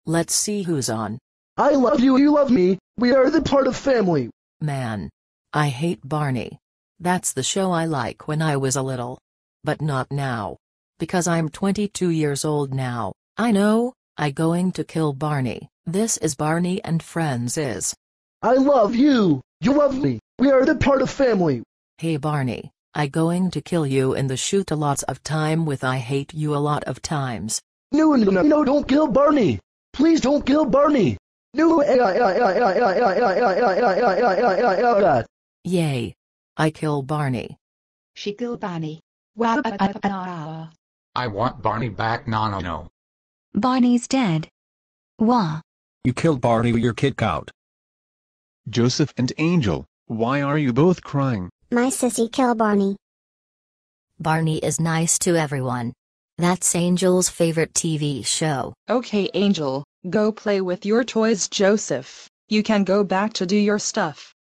Let's see who's on. I love you, you love me, we are the part of family. Man. I hate Barney. That's the show I like when I was a little. But not now. Because I'm 22 years old now. I know, I going to kill Barney. This is Barney and Friends is. I love you, you love me, we are the part of family. Hey Barney, I going to kill you in the shoot a lots of time with I hate you a lot of times. No, don't kill Barney. Please don't kill Barney. No. Yay. I kill Barney. She killed Barney. I want Barney back. No. Barney's dead. Wah. You killed Barney, you're kicked out. Joseph and Angel, why are you both crying? My sissy kill Barney. Barney is nice to everyone. That's Angel's favorite TV show. Okay Angel, go play with your toys. Joseph, you can go back to do your stuff.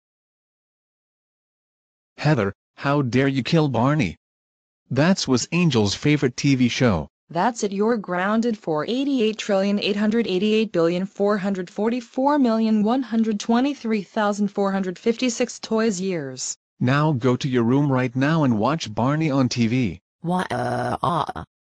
Heather, how dare you kill Barney? That was Angel's favorite TV show. That's it, you're grounded for 88,888,444,123,456 toys years. Now go to your room right now and watch Barney on TV. Wah.